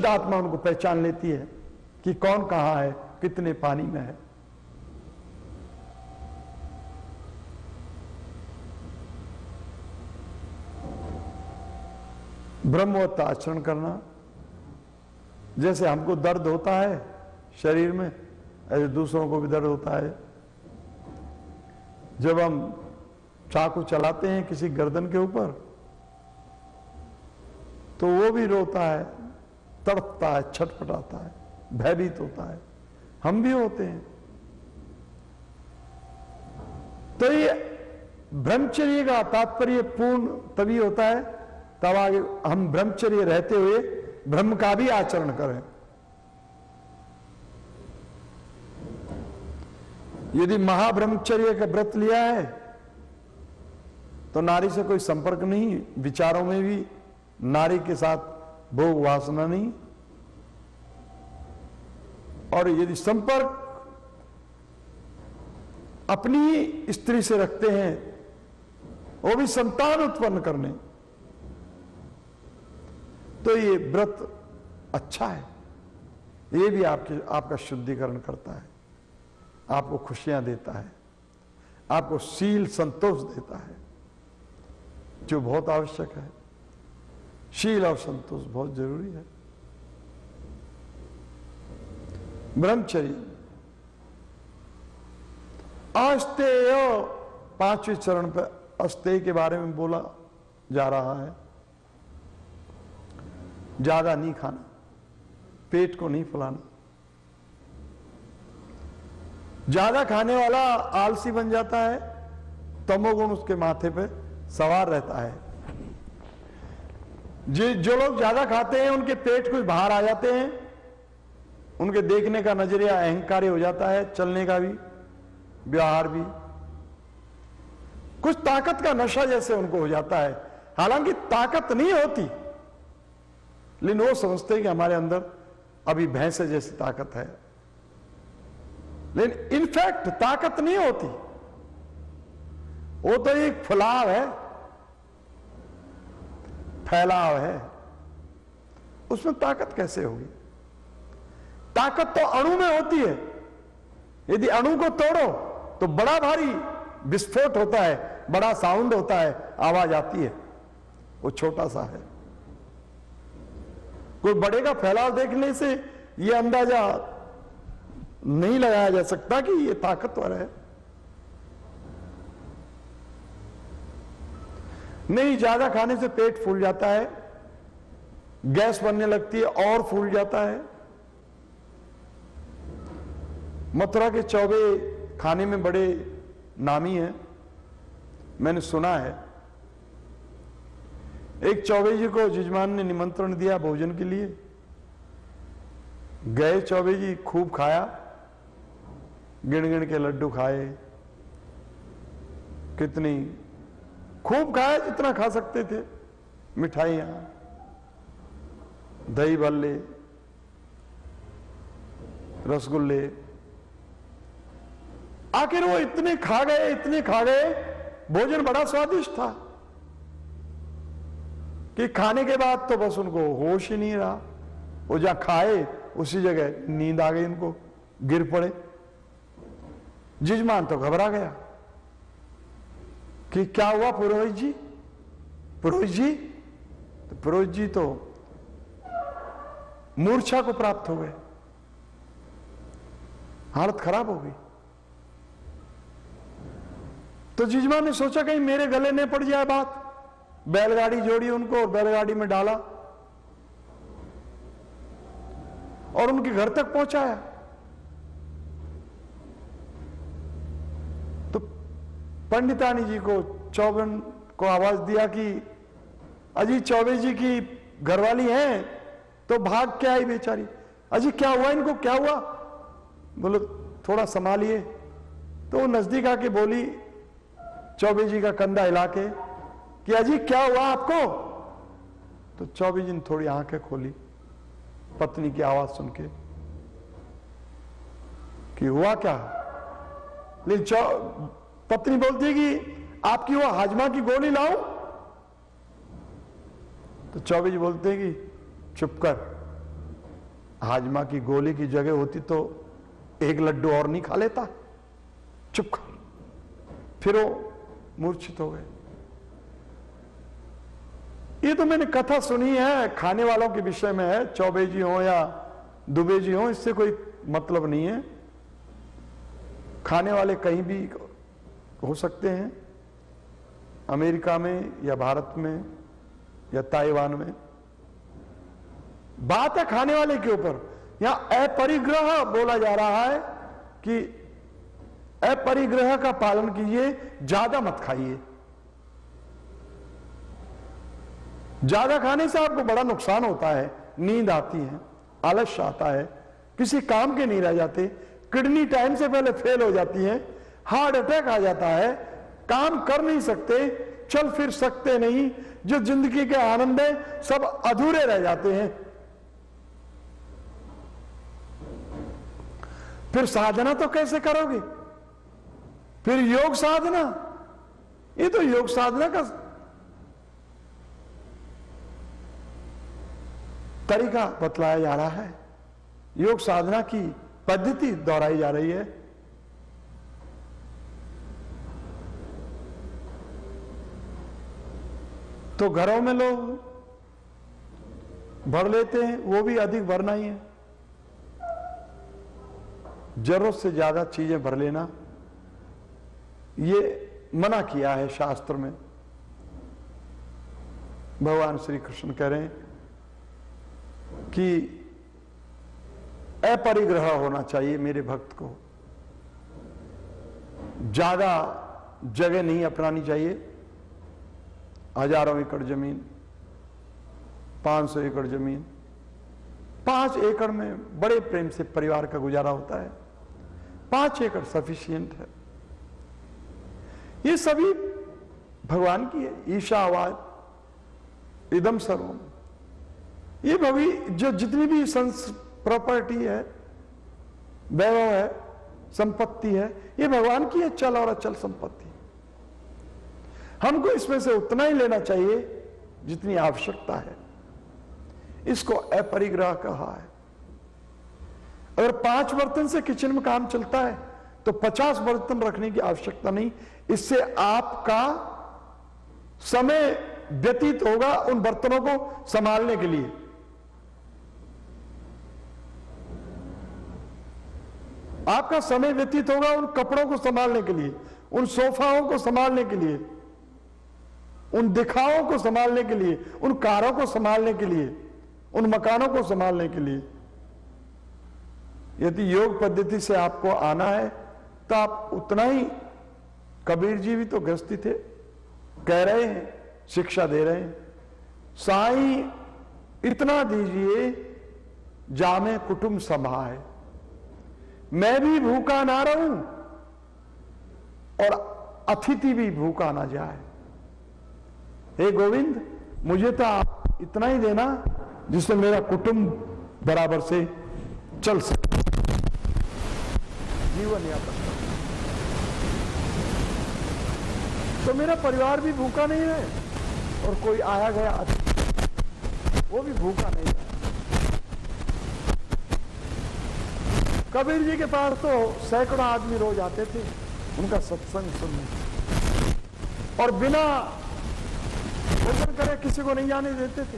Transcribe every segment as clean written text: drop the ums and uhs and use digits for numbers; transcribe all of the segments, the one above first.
शुद्ध आत्मा उनको पहचान लेती है कि कौन कहां है, कितने पानी में है। ब्रह्मवत आचरण करना, जैसे हमको दर्द होता है शरीर में, ऐसे दूसरों को भी दर्द होता है। जब हम चाकू चलाते हैं किसी गर्दन के ऊपर तो वो भी रोता है, तड़पता है, छटपटाता है, भयभीत होता है। हम भी होते हैं। तो ये ब्रह्मचर्य का तात्पर्य पूर्ण तभी होता है तब आगे हम ब्रह्मचर्य रहते हुए ब्रह्म का भी आचरण करें। यदि महाब्रह्मचर्य का व्रत लिया है तो नारी से कोई संपर्क नहीं, विचारों में भी नारी के साथ भोग वासना नहीं, और यदि संपर्क अपनी ही स्त्री से रखते हैं वो भी संतान उत्पन्न करने, तो ये व्रत अच्छा है। ये भी आपका शुद्धिकरण करता है, आपको खुशियां देता है, आपको शील संतोष देता है, जो बहुत आवश्यक है। शील और संतोष बहुत जरूरी है। ब्रह्मचर्य अस्तेय, पांचवें चरण पर अस्तेय के बारे में बोला जा रहा है। ज्यादा नहीं खाना, पेट को नहीं फुलाना। ज्यादा खाने वाला आलसी बन जाता है, तमोगुण उसके माथे पे सवार रहता है। जो लोग ज्यादा खाते हैं उनके पेट कुछ बाहर आ जाते हैं, उनके देखने का नजरिया अहंकारी हो जाता है, चलने का भी, व्यवहार भी, कुछ ताकत का नशा जैसे उनको हो जाता है। हालांकि ताकत नहीं होती, लेकिन वो समझते हैं कि हमारे अंदर अभी भैंस जैसी ताकत है, लेकिन इनफैक्ट ताकत नहीं होती। वो तो एक फैलाव है, फैलाव है, उसमें ताकत कैसे होगी? ताकत तो अणु में होती है। यदि अणु को तोड़ो तो बड़ा भारी विस्फोट होता है, बड़ा साउंड होता है, आवाज आती है। वो छोटा सा है। कोई बड़े का फैलाव देखने से यह अंदाजा नहीं लगाया जा सकता कि यह ताकतवर है। नहीं, ज्यादा खाने से पेट फूल जाता है, गैस बनने लगती है और फूल जाता है। मथुरा के चौबे खाने में बड़े नामी हैं, मैंने सुना है। एक चौबे जी को जजमान ने निमंत्रण दिया भोजन के लिए। गए चौबे जी, खूब खाया, गिन गिन के लड्डू खाए, कितनी खूब खाया जितना खा सकते थे, मिठाइयां, दही बल्ले, रसगुल्ले। आखिर वो इतने खा गए, भोजन बड़ा स्वादिष्ट था कि खाने के बाद तो बस उनको होश ही नहीं रहा। वो जहां खाए उसी जगह नींद आ गई उनको, गिर पड़े। जजमान तो घबरा गया कि क्या हुआ पुरोहित जी? पुरोहित जी? तो पुरोहित जी तो मूर्छा को प्राप्त हो गए, हालत खराब हो गई। तो जजमान ने सोचा कहीं मेरे गले न पड़ जाए बात। बैलगाड़ी जोड़ी उनको और बैलगाड़ी में डाला और उनके घर तक पहुंचाया। तो पंडितानी जी को, चौबन को आवाज दिया कि अजी चौबे जी की घरवाली हैं, तो भाग के आई बेचारी। अजी क्या हुआ इनको, क्या हुआ? बोलो थोड़ा संभालिए। तो वो नजदीक आके बोली, चौबे जी का कंधा हिला के, कि अजी क्या हुआ आपको? तो चौबे जी ने थोड़ी आंखें खोली पत्नी की आवाज सुन के कि हुआ क्या। लेकिन पत्नी बोलती है कि आपकी वो हाजमा की गोली लाऊं? तो चौबे जी बोलते हैं कि चुप कर, हाजमा की गोली की जगह होती तो एक लड्डू और नहीं खा लेता, चुप खा। फिर वो मूर्छित हो गए। ये तो मैंने कथा सुनी है, खाने वालों के विषय में है, चौबे जी हो या दुबे जी हो, इससे कोई मतलब नहीं है। खाने वाले कहीं भी हो सकते हैं, अमेरिका में या भारत में या ताइवान में। बात है खाने वाले के ऊपर। यहां अपरिग्रह बोला जा रहा है कि अपरिग्रह का पालन कीजिए, ज्यादा मत खाइए। ज्यादा खाने से आपको बड़ा नुकसान होता है, नींद आती है, आलस्य आता है, किसी काम के नहीं रह जाते, किडनी टाइम से पहले फेल हो जाती है, हार्ट अटैक आ जाता है, काम कर नहीं सकते, चल फिर सकते नहीं, जो जिंदगी के आनंद है सब अधूरे रह जाते हैं। फिर साधना तो कैसे करोगे? फिर योग साधना, ये तो योग साधना का तरीका बतलाया जा रहा है, योग साधना की पद्धति दोहराई जा रही है। तो घरों में लोग भर लेते हैं, वो भी अधिक भरना ही है। जरूरत से ज्यादा चीजें भर लेना ये मना किया है शास्त्र में। भगवान श्री कृष्ण कह रहे हैं कि अपरिग्रह होना चाहिए मेरे भक्त को, ज्यादा जगह नहीं अपनानी चाहिए। हजारों एकड़ जमीन, 500 एकड़ जमीन, 5 एकड़ में बड़े प्रेम से परिवार का गुजारा होता है, 5 एकड़ सफिशिएंट है। ये सभी भगवान की है। ईशावाद इदम सर्वम, ये भवी जो जितनी भी प्रॉपर्टी है, वैभव है, संपत्ति है, ये भगवान की है, चल और अचल संपत्ति। हमको इसमें से उतना ही लेना चाहिए जितनी आवश्यकता है। इसको अपरिग्रह कहा है। अगर 5 बर्तन से किचन में काम चलता है तो 50 बर्तन रखने की आवश्यकता नहीं। इससे आपका समय व्यतीत होगा उन बर्तनों को संभालने के लिए। आपका समय व्यतीत होगा उन कपड़ों को संभालने के लिए, उन सोफाओं को संभालने के लिए, उन दिखाओं को संभालने के लिए, उन कारों को संभालने के लिए, उन मकानों को संभालने के लिए। यदि योग पद्धति से आपको आना है तो आप उतना ही, कबीर जी भी तो गृहस्थी थे, कह रहे हैं, शिक्षा दे रहे हैं, साईं इतना दीजिए जामे कुटुंब समाए, मैं भी भूखा ना रहूं और अतिथि भी भूखा ना जाए। हे गोविंद, मुझे तो आप इतना ही देना जिससे मेरा कुटुंब बराबर से चल सके, जीवन यापन। तो मेरा परिवार भी भूखा नहीं है और कोई आया गया वो भी भूखा नहीं है। कबीर जी के पास तो सैकड़ों आदमी रोज आते थे उनका सत्संग सुनने, और बिना भोजन करे किसी को नहीं जाने देते थे।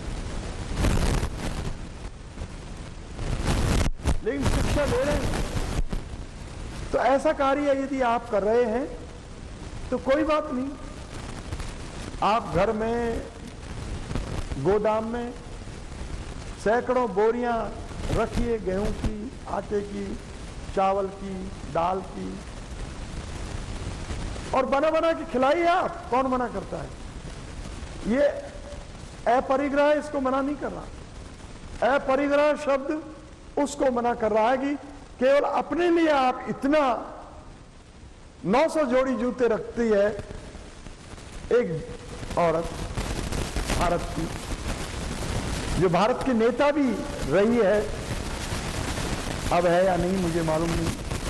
लेकिन शिक्षा दे रहे हैं। तो ऐसा कार्य यदि आप कर रहे हैं तो कोई बात नहीं, आप घर में गोदाम में सैकड़ों बोरियां रखिए, गेहूं की, आटे की, चावल की, दाल की, और बना बना के खिलाइए आप, कौन मना करता है? ये अपरिग्रह इसको मना नहीं कर रहा। अपरिग्रह शब्द उसको मना कर रहा है कि केवल अपने लिए आप इतना 900 जोड़ी जूते रखती है एक औरत भारत की, जो भारत की नेता भी रही है, अब है या नहीं मुझे मालूम नहीं।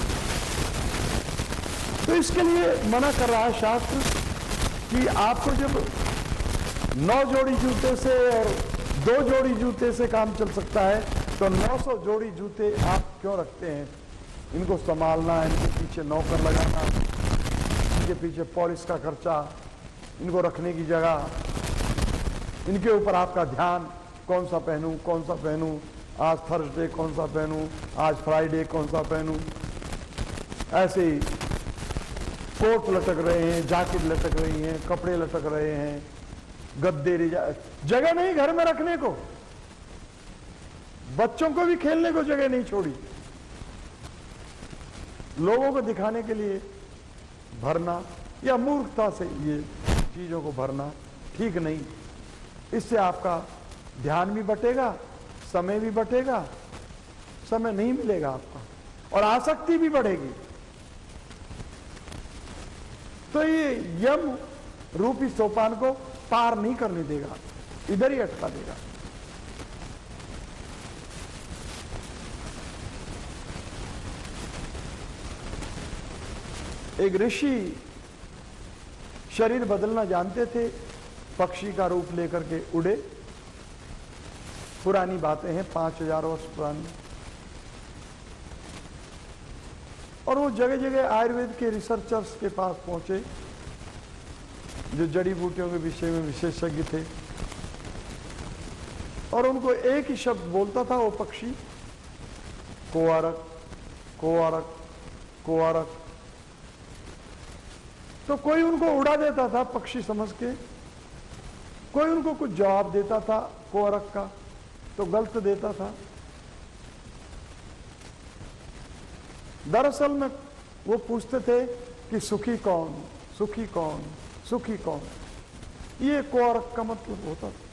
तो इसके लिए मना कर रहा है शास्त्र कि आपको जब 9 जोड़ी जूते से और 2 जोड़ी जूते से काम चल सकता है, तो 900 जोड़ी जूते आप क्यों रखते हैं? इनको संभालना, इनके पीछे नौकर लगाना, इनके पीछे पॉलिश का खर्चा, इनको रखने की जगह, इनके ऊपर आपका ध्यान, कौन सा पहनूं, कौन सा पहनूं, आज थर्सडे कौन सा पहनूं, आज फ्राइडे कौन सा पहनूं। ऐसे ही कोट लटक रहे हैं, जैकेट लटक रही हैं, कपड़े लटक रहे हैं, गद्दे, जगह नहीं घर में रखने को। बच्चों को भी खेलने को जगह नहीं छोड़ी। लोगों को दिखाने के लिए भरना या मूर्खता से ये चीजों को भरना ठीक नहीं। इससे आपका ध्यान भी बटेगा, समय भी बटेगा, समय नहीं मिलेगा आपका, और आसक्ति भी बढ़ेगी। तो ये यम रूपी सोपान को पार नहीं करने देगा, इधर ही अटका देगा। एक ऋषि शरीर बदलना जानते थे, पक्षी का रूप लेकर के उड़े। पुरानी बातें हैं, 5000 वर्ष पुरानी। और वो जगह जगह आयुर्वेद के रिसर्चर्स के पास पहुंचे, जो जड़ी बूटियों के विषय में विशेषज्ञ थे, और उनको एक ही शब्द बोलता था वो पक्षी, कोआरक, कोआरक, कोआरक। तो कोई उनको उड़ा देता था पक्षी समझ के, कोई उनको कुछ जवाब देता था कोआरक का तो गलत देता था। दरअसल में वो पूछते थे कि सुखी कौन, सुखी कौन, सुखी कौन, ये कोआरक का मतलब होता था।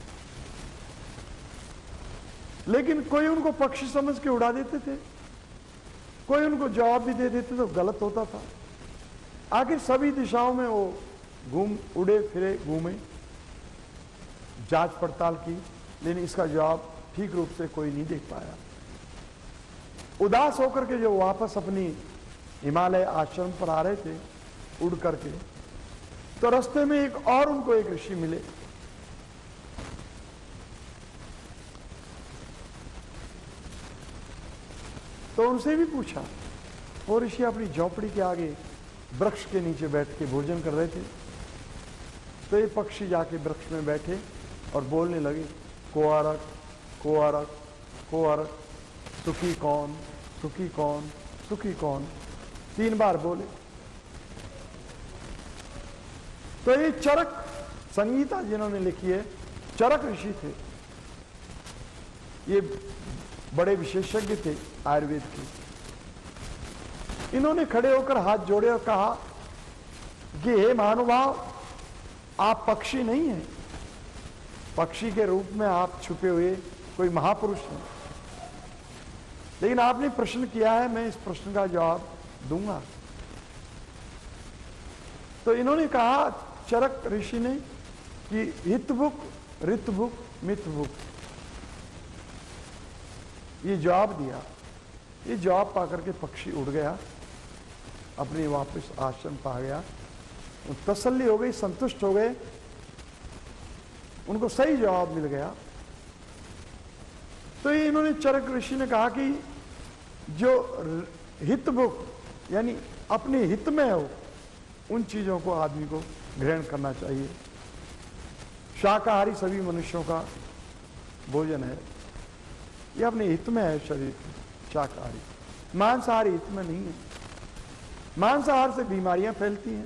लेकिन कोई उनको पक्षी समझ के उड़ा देते थे, कोई उनको जवाब भी दे देते तो गलत होता था। आखिर सभी दिशाओं में वो घूम उड़े फिरे, घूमे, जांच पड़ताल की, लेकिन इसका जवाब ठीक रूप से कोई नहीं देख पाया। उदास होकर के जो वापस अपनी हिमालय आश्रम पर आ रहे थे उड़ करके, तो रास्ते में एक और उनको एक ऋषि मिले। तो उनसे भी पूछा। वो ऋषि अपनी झोपड़ी के आगे वृक्ष के नीचे बैठ के भोजन कर रहे थे। तो ये पक्षी जाके वृक्ष में बैठे और बोलने लगे, कोआरक, कोआरक, कोआरक, सुखी कौन, सुखी कौन, सुखी कौन, 3 बार बोले। तो ये चरक संगीता जिन्होंने लिखी है, चरक ऋषि थे। ये बड़े विशेषज्ञ थे आयुर्वेद के। इन्होंने खड़े होकर हाथ जोड़े और कहा कि हे महानुभाव, आप पक्षी नहीं हैं, पक्षी के रूप में आप छुपे हुए कोई महापुरुष हैं, लेकिन आपने प्रश्न किया है, मैं इस प्रश्न का जवाब दूंगा। तो इन्होंने कहा चरक ऋषि ने कि हितभुक, ऋतभुक, मितभुक, ये जवाब दिया। ये जवाब पाकर के पक्षी उड़ गया, अपने वापस आश्रम पा गया। तसल्ली हो गई, संतुष्ट हो गए, उनको सही जवाब मिल गया। तो ये इन्होंने चरक ऋषि ने कहा कि जो हितभुक यानी अपने हित में हो, उन चीजों को आदमी को ग्रहण करना चाहिए। शाकाहारी सभी मनुष्यों का भोजन है, ये अपने हित में है शरीर शाकाहारी। मांसाहारी हित में नहीं है। मांसाहार से बीमारियां फैलती हैं।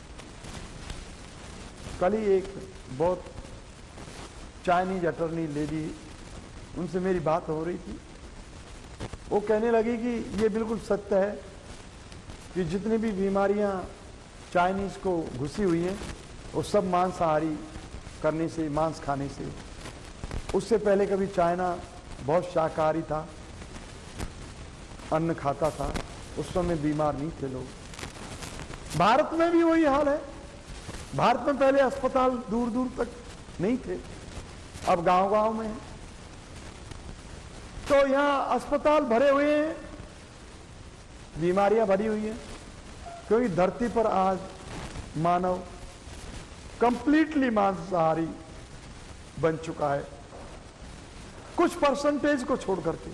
कल ही एक बहुत चाइनीज अटर्नी लेडी, उनसे मेरी बात हो रही थी। वो कहने लगी कि ये बिल्कुल सत्य है कि जितनी भी बीमारियां चाइनीज को घुसी हुई हैं, वो सब मांसाहारी करने से, मांस खाने से। उससे पहले कभी चाइना बहुत शाकाहारी था, अन्न खाता था, उस समय बीमार नहीं थे लोग। भारत में भी वही हाल है। भारत में पहले अस्पताल दूर दूर तक नहीं थे, अब गांव-गांव में है। तो यहां अस्पताल भरे हुए हैं, बीमारियां भरी हुई हैं, क्योंकि धरती पर आज मानव कंप्लीटली मांसाहारी बन चुका है। कुछ परसेंटेज को छोड़ करके।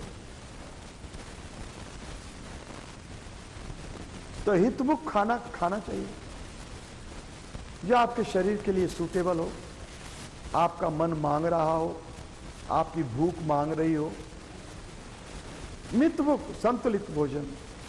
तो हितमुख खाना खाना चाहिए जो आपके शरीर के लिए सूटेबल हो, आपका मन मांग रहा हो, आपकी भूख मांग रही हो। मितमुख संतुलित भोजन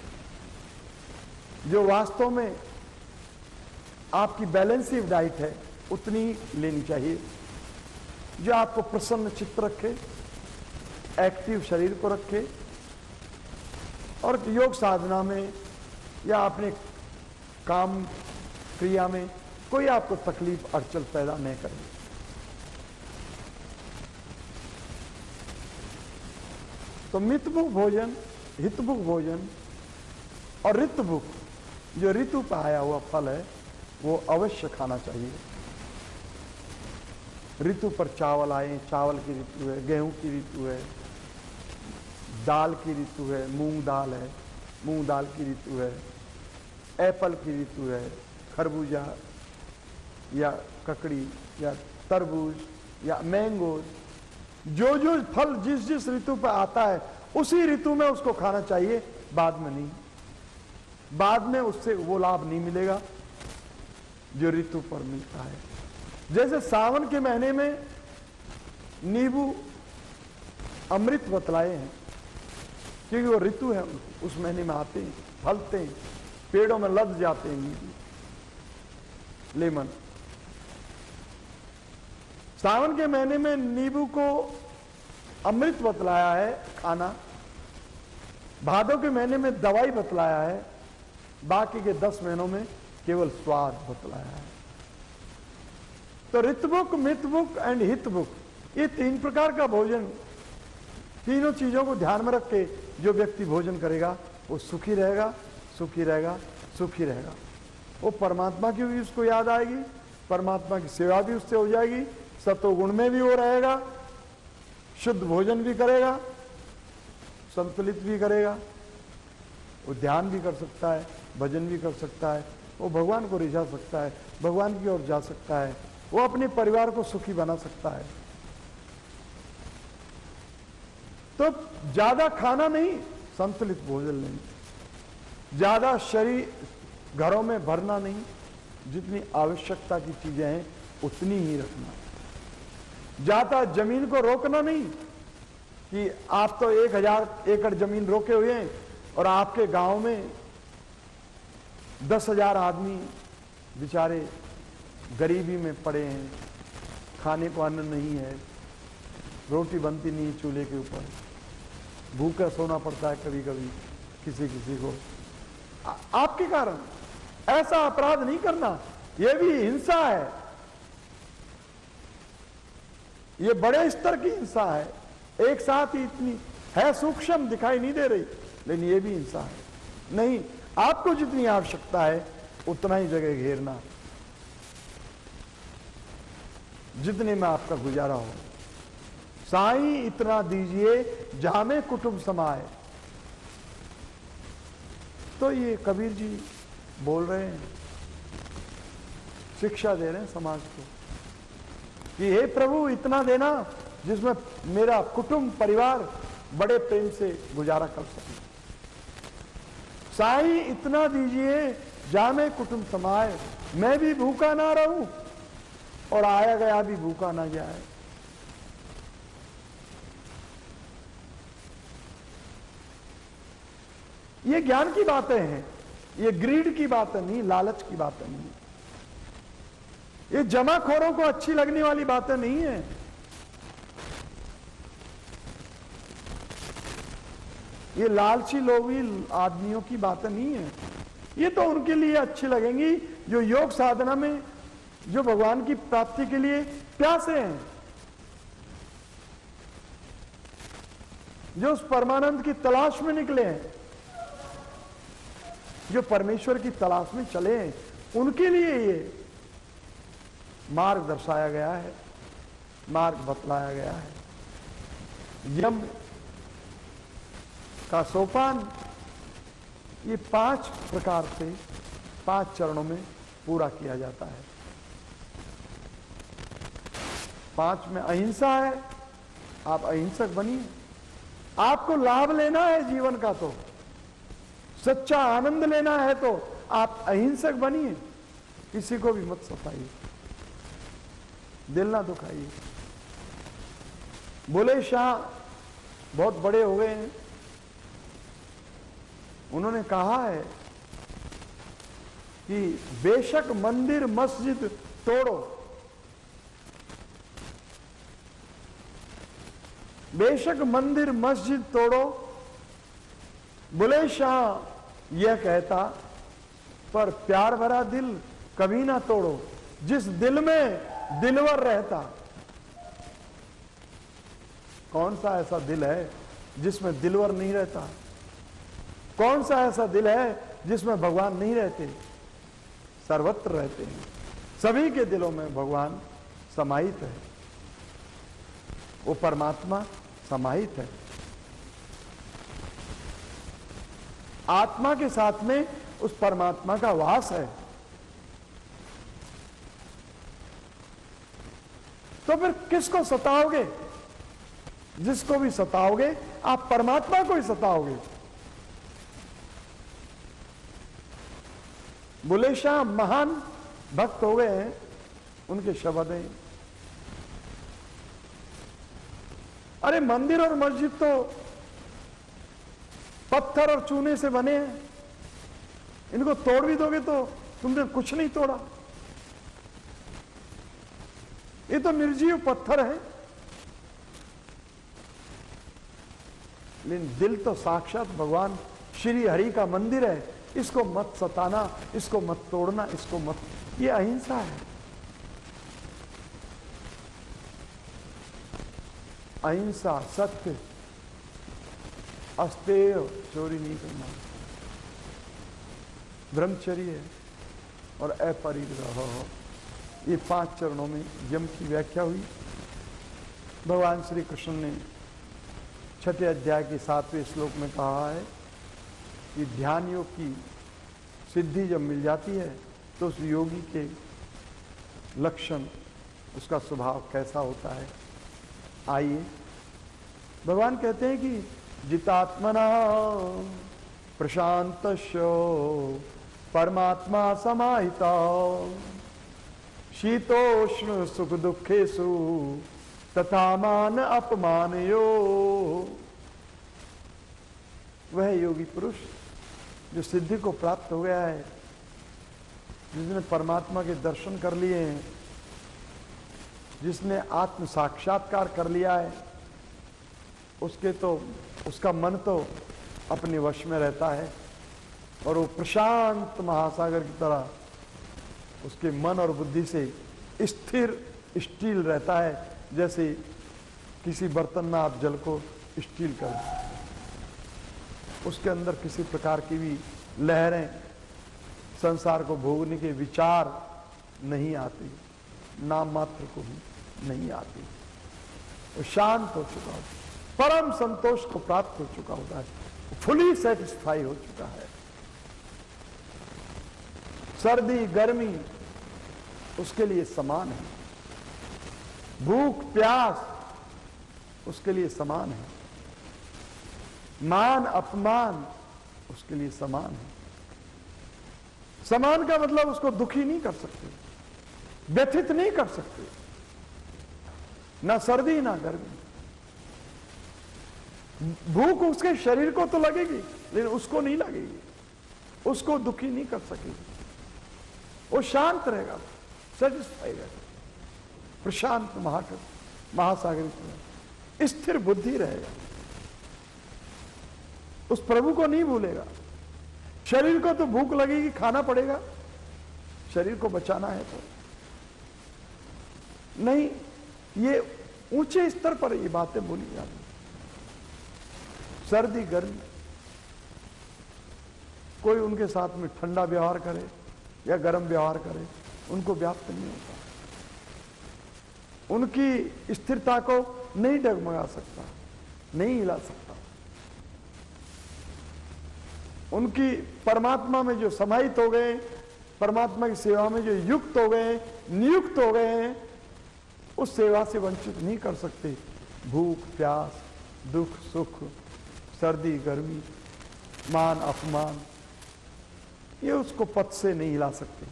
जो वास्तव में आपकी बैलेंसिव डाइट है उतनी लेनी चाहिए, जो आपको प्रसन्न चित्त रखे, एक्टिव शरीर को रखे और योग साधना में या अपने काम क्रिया में कोई आपको तकलीफ अड़चन पैदा नहीं करे। तो मितमुख भोजन, हितमुख भोजन और ऋतुमुख जो ऋतु पर आया हुआ फल है वो अवश्य खाना चाहिए। ऋतु पर चावल आए, चावल की ऋतु है, गेहूं की ऋतु है, दाल की ऋतु है, मूंग दाल है, मूंग दाल की ऋतु है, एप्पल की ऋतु है, खरबूजा या ककड़ी या तरबूज या मैंगो, जो जो फल जिस जिस ऋतु पर आता है उसी ऋतु में उसको खाना चाहिए, बाद में नहीं। बाद में उससे वो लाभ नहीं मिलेगा जो ऋतु पर मिलता है। जैसे सावन के महीने में नींबू अमृत बतलाए हैं क्योंकि वो ऋतु है, उस महीने में आते हैं, फलते हैं, पेड़ों में लद जाते हैं नींबू, लेमन। सावन के महीने में नींबू को अमृत बतलाया है खाना, भादों के महीने में दवाई बतलाया है, बाकी के 10 महीनों में केवल स्वाद बतलाया है। तो ऋतुमुख, मितमुख एंड हितमुख, ये 3 प्रकार का भोजन, तीनों चीजों को ध्यान में रख के जो व्यक्ति भोजन करेगा वो सुखी रहेगा, सुखी रहेगा, सुखी रहेगा। वो परमात्मा की भी उसको याद आएगी, परमात्मा की सेवा भी उससे हो जाएगी, सतोगुण में भी वो रहेगा, शुद्ध भोजन भी करेगा, संतुलित भी करेगा, वो ध्यान भी कर सकता है, भजन भी कर सकता है, वो भगवान को रिझा सकता है, भगवान की ओर जा सकता है, वो अपने परिवार को सुखी बना सकता है। तो ज्यादा खाना नहीं, संतुलित भोजन नहीं, ज्यादा शरीर घरों में भरना नहीं, जितनी आवश्यकता की चीजें हैं उतनी ही रखना। ज्यादा जमीन को रोकना नहीं कि आप तो 1000 एकड़ जमीन रोके हुए हैं और आपके गांव में 10,000 आदमी बेचारे गरीबी में पड़े हैं, खाने को अन्न नहीं है, रोटी बनती नहीं चूल्हे के ऊपर, भूखा सोना पड़ता है कभी कभी किसी किसी को आपके कारण। ऐसा अपराध नहीं करना, यह भी हिंसा है, ये बड़े स्तर की हिंसा है, एक साथ ही इतनी है, सूक्ष्म दिखाई नहीं दे रही, लेकिन ये भी हिंसा है। नहीं, आपको जितनी आवश्यकता है उतना ही जगह घेरना, जितने में आपका गुजारा हो। साईं इतना दीजिए जहां में कुटुंब समाए। तो ये कबीर जी बोल रहे हैं, शिक्षा दे रहे हैं समाज को कि हे प्रभु इतना देना जिसमें मेरा कुटुंब परिवार बड़े प्रेम से गुजारा कर सके। साईं इतना दीजिए जहां में कुटुंब समाए, मैं भी भूखा ना रहूं और आया गया भी भूखा ना जाए। ये ज्ञान की बातें हैं, ये ग्रीड की बातें नहीं, लालच की बातें नहीं, ये जमाखोरों को अच्छी लगने वाली बातें नहीं है। ये लालची लोभी आदमियों की बातें नहीं है। ये तो उनके लिए अच्छी लगेंगी जो योग साधना में, जो भगवान की प्राप्ति के लिए प्यासे हैं, जो उस परमानंद की तलाश में निकले हैं, जो परमेश्वर की तलाश में चले हैं, उनके लिए ये मार्ग दर्शाया गया है, मार्ग बतलाया गया है। यम का सोपान ये 5 प्रकार से 5 चरणों में पूरा किया जाता है। 5 में अहिंसा है, आप अहिंसक बनिए। आपको लाभ लेना है जीवन का, तो सच्चा आनंद लेना है तो आप अहिंसक बनिए। किसी को भी मत सताइए, दिल ना दुखाइए। बुले शाह बहुत बड़े हो गए हैं, उन्होंने कहा है कि बेशक मंदिर मस्जिद तोड़ो, बेशक मंदिर मस्जिद तोड़ो, बुले शाह यह कहता, पर प्यार भरा दिल कभी ना तोड़ो, जिस दिल में दिलवर रहता। कौन सा ऐसा दिल है जिसमें दिलवर नहीं रहता? कौन सा ऐसा दिल है जिसमें भगवान नहीं रहते? सर्वत्र रहते हैं, सभी के दिलों में भगवान समाहित है, वो परमात्मा समाहित है। आत्मा के साथ में उस परमात्मा का वास है। तो फिर किसको सताओगे? जिसको भी सताओगे आप परमात्मा को ही सताओगे। बुले शाह महान भक्त हो गए हैं, उनके शब्द हैं, अरे मंदिर और मस्जिद तो पत्थर और चूने से बने हैं, इनको तोड़ भी दोगे तो तुमने कुछ नहीं तोड़ा, ये तो निर्जीव पत्थर है। लेकिन दिल तो साक्षात भगवान श्री हरि का मंदिर है, इसको मत सताना, इसको मत तोड़ना, इसको मत, ये अहिंसा है। अहिंसा, सत्य, अस्तेय, चोरी नहीं करना, ब्रह्मचर्य और अपरिग्रह, ये 5 चरणों में यम की व्याख्या हुई। भगवान श्री कृष्ण ने 6ठे अध्याय के 7वें श्लोक में कहा है कि ध्यान योग की सिद्धि जब मिल जाती है तो उस योगी के लक्षण, उसका स्वभाव कैसा होता है। आइए, भगवान कहते हैं कि जितात्मना प्रशांतस्यो परमात्मा समाहिता शीतोष्ण सुख दुखेषु तथा मान अपमानयो। वह योगी पुरुष जो सिद्धि को प्राप्त हो गया है, जिसने परमात्मा के दर्शन कर लिए हैं, जिसने आत्म साक्षात्कार कर लिया है, उसके तो उसका मन तो अपने वश में रहता है और वो प्रशांत महासागर की तरह उसके मन और बुद्धि से स्थिर स्टील रहता है। जैसे किसी बर्तन में आप जल को स्टील कर दें, उसके अंदर किसी प्रकार की भी लहरें, संसार को भोगने के विचार नहीं आती, नाम मात्र को भी नहीं आती। वो शांत हो चुका होता है, परम संतोष को प्राप्त हो चुका होता है, फुली सेटिस्फाई हो चुका है। सर्दी गर्मी उसके लिए समान है, भूख प्यास उसके लिए समान है, मान अपमान उसके लिए समान है। समान का मतलब उसको दुखी नहीं कर सकते, व्यथित नहीं कर सकते, ना सर्दी ना गर्मी। भूख उसके शरीर को तो लगेगी लेकिन उसको नहीं लगेगी, उसको दुखी नहीं कर सकेगी। वो शांत रहेगा, सेटिस्फाई रहेगा, प्रशांत महासागर की स्थिर बुद्धि रहेगा, उस प्रभु को नहीं भूलेगा। शरीर को तो भूख लगेगी, खाना पड़ेगा, शरीर को बचाना है तो नहीं। ये ऊंचे स्तर पर ये बातें बोली जाती। सर्दी गर्मी, कोई उनके साथ में ठंडा व्यवहार करे या गर्म व्यवहार करे, उनको व्याप्त नहीं होता, उनकी स्थिरता को नहीं डगमगा सकता, नहीं हिला सकता। उनकी परमात्मा में जो समाहित हो गए, परमात्मा की सेवा में जो युक्त हो गए, नियुक्त हो गए हैं, उस सेवा से वंचित नहीं कर सकते। भूख प्यास, दुख सुख, सर्दी गर्मी, मान अपमान, ये उसको पथ से नहीं हिला सकते।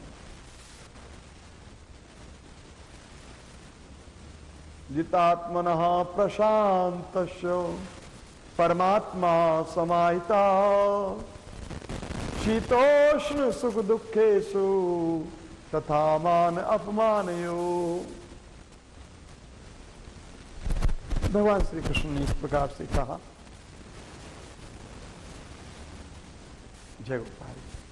जितात्मनः प्रशांतस्य परमात्मा समाहिता शीतोष्ण सुख दुखेषु तथा मान अपमानयो। भगवान श्री कृष्ण ने इस प्रकार से कहा। जय गोपाल।